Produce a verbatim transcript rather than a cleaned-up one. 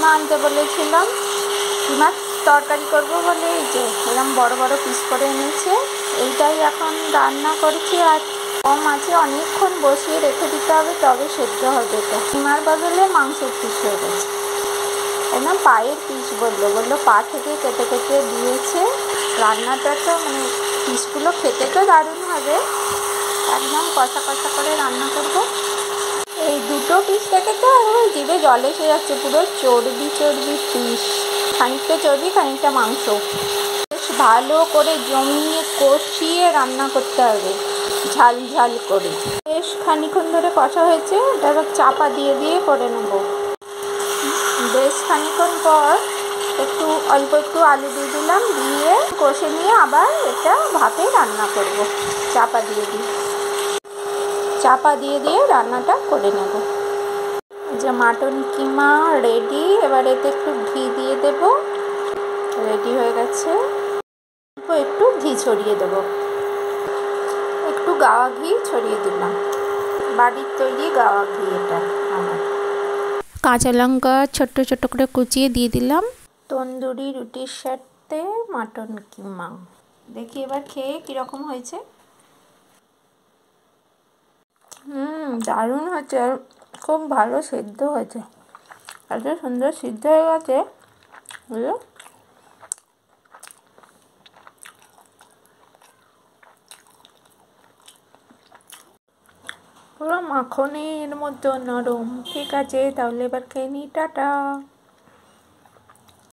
কিমা আনতে বলেছিলাম, কিমার তরকারি করবো বলে এই যে এরকম বড় বড় পিস করে এনেছে। এইটাই এখন রান্না করছি। আর কম আছে, অনেকক্ষণ বসিয়ে রেখে দিতে হবে, তবে সেদ্ধ হবে। এটা কিমার বদলে মাংসের পিস হয়ে গেছে। একদম পায়ের পিস বললো বললো পা থেকে কেটে কেটে দিয়েছে। রান্নাটা তো মানে পিসগুলো খেতে তো দারুণ হবে, একদম কষা কষা করে রান্না করবো। এই দুটো পিস থেকে তো আমার জিভে জল এসে যাচ্ছে, পুরো চর্বি চর্বি পিস, খানিকটা চর্বি খানিকটা মাংস। বেশ ভালো করে জমিয়ে কষিয়ে রান্না করতে হবে, ঝাল ঝাল করে। বেশ খানিক্ষণ ধরে কষা হয়েছে, এটা এবার চাপা দিয়ে দিয়ে করে নেবো। বেশ খানিক্ষণ পর একটু অল্প একটু আলু দিয়ে দিলাম, দিয়ে কষে নিয়ে আবার এটা ভাপে রান্না করব। চাপা দিয়ে দিই, চাপা দিয়ে দিয়ে রান্নাটা করে নেব। যে মাটন কিমা রেডি। এবার এতে একটু ঘি দিয়ে দেব। রেডি হয়ে গেছে। একটু ঘি ছড়িয়ে দেব, একটু গাওয়া ঘি ছড়িয়ে দিলাম, বাড়ির তৈরি গাওয়া ঘি এটা আমার। কাঁচা লঙ্কা ছোট্ট ছোট্ট করে কুচিয়ে দিয়ে দিলাম। তন্দুরি রুটির সাথে মাটন কিমা। দেখি এবার খেয়ে কীরকম হয়েছে। হুম দারুণ হয়েছে, আর খুব ভালো সিদ্ধ হয়েছে, এত সুন্দর সিদ্ধ হয়ে গেছে। বুঝলো, পুরো মাখনের মতো নরম। ঠিক আছে, তাহলে এবার খেয়ে নিই, টাটা।